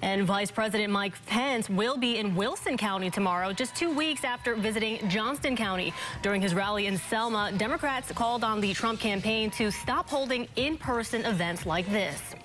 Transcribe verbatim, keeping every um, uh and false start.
And Vice President Mike Pence will be in Wilson County tomorrow, just two weeks after visiting Johnston County. During his rally in Selma, Democrats called on the Trump campaign to stop holding in-person events like this.